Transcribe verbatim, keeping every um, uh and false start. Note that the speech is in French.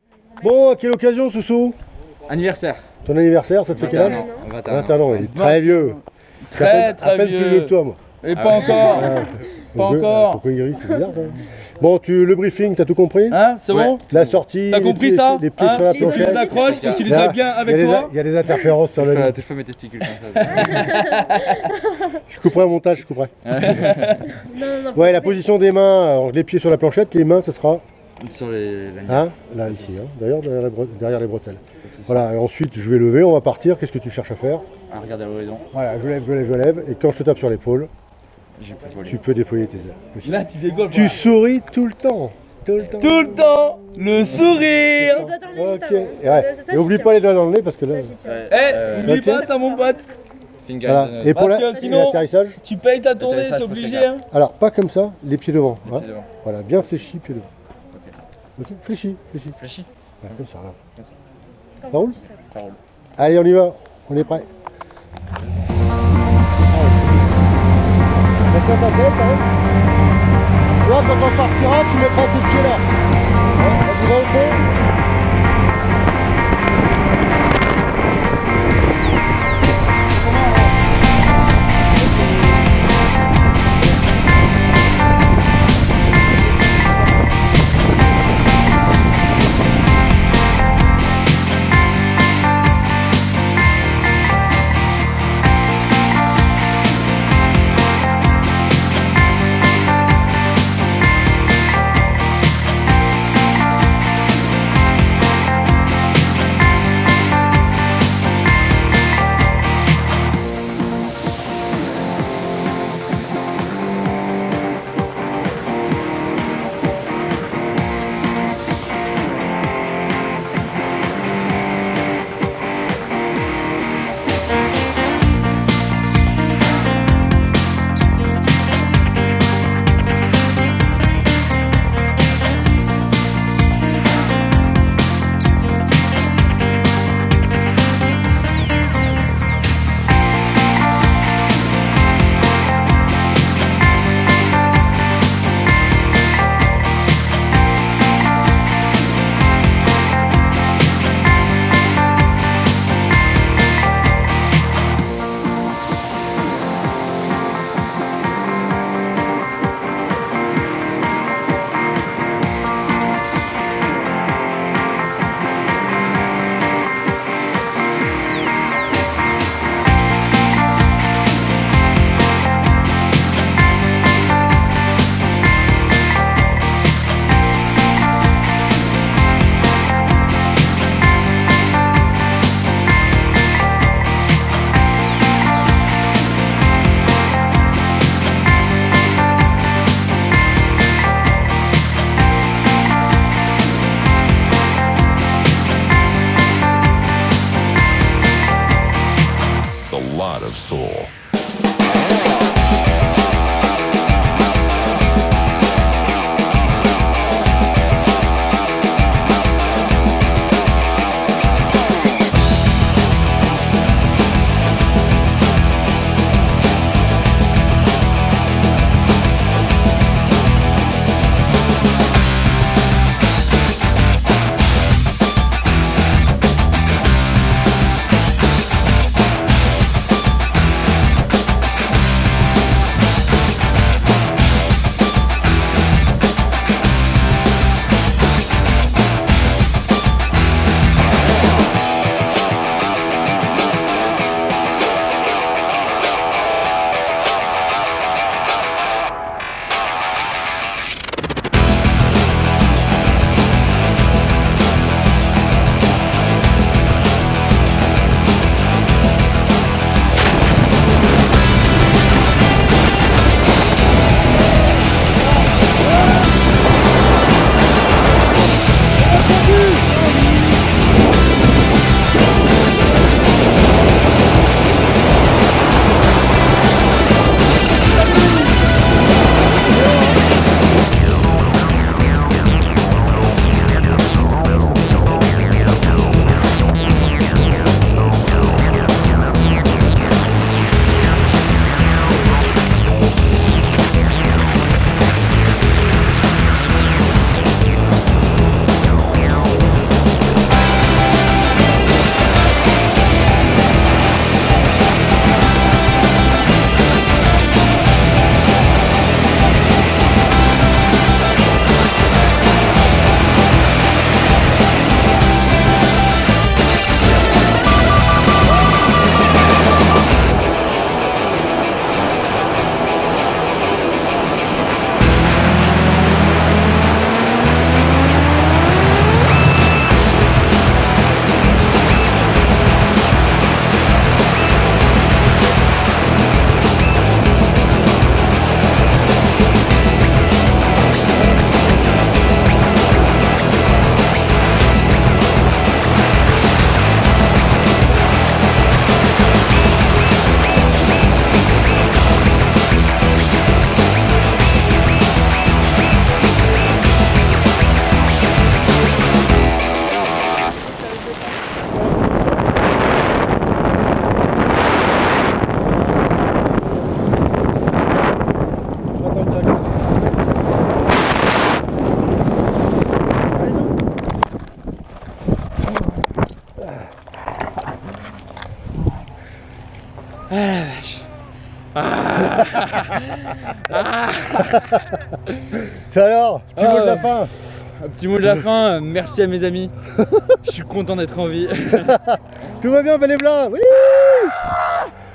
Bon, à quelle occasion, Soussou? Anniversaire. Ton anniversaire, ça te fait quel âge? vingt-et-un ans, il est très vieux. Très très à peine vieux. plus vieux que toi, moi. Et pas encore. Ah, Pas pourquoi- encore. Pourquoi il rit? C'est bizarre, ça. Bon, tu, le briefing, t'as tout compris? Hein, c'est bon? La sortie, T'as les compris pieds- ça? les pieds Hein, sur la faut que tu planchette. les accroches, faut que tu les Là, aies bien il y a avec des- toi. Il y a des interférences sur la ligne. Touche pas mes testicules comme ça. Je couperai au montage, je couperai. Non, non, non. Ouais, la position des mains, alors les pieds sur la planchette, les mains, ça sera Sur les lanières. hein, là, ici, hein, d'ailleurs, derrière, la bre- derrière les bretelles. Voilà, et ensuite, je vais lever, on va partir. Qu'est-ce que tu cherches à faire? Ah, regarde à l'horizon. Voilà, je lève, je lève, je lève, et quand je te tape sur l'épaule, J'ai pas volé. tu peux déployer tes ailes. Là, tu dégoles. Tu souris tout le temps. Tout le temps. Tout le temps, le sourire. Les doigts dans le nez, Ok, juste avant. et, ouais. Ça, ça, et oublie j'y pas les doigts dans le nez parce que là. tiens. Ça, j'y tiens. Ouais, Eh, euh, n'oublie ok. pas ça, mon pote. finger Voilà. in the Et nose. pour Parce la- que et sinon- l'atterrissage, Tu payes ta tournée, Atterrissage, c'est faut obligé. faire Hein. alors pas comme ça, les pieds devant. Les hein. pieds devant. Voilà, bien fléchi, pieds devant. Ok, fléchi, fléchi. Fléchi. Ouais, comme ça, là. Comme ça. Ça roule? Ça roule. Allez, on y va, on est prêt. Mets-toi ta tête, hein. Tu vois, quand on sortira, tu mettras tes pieds là. Ouais, tu vas au fond. Ah la vache. Ah. Ah. C'est alors, petit Ah, mot de la ouais. fin. Un petit mot de la fin, euh, merci à mes amis. Je suis content d'être en vie. Tout va bien, bel et blanc. Oui.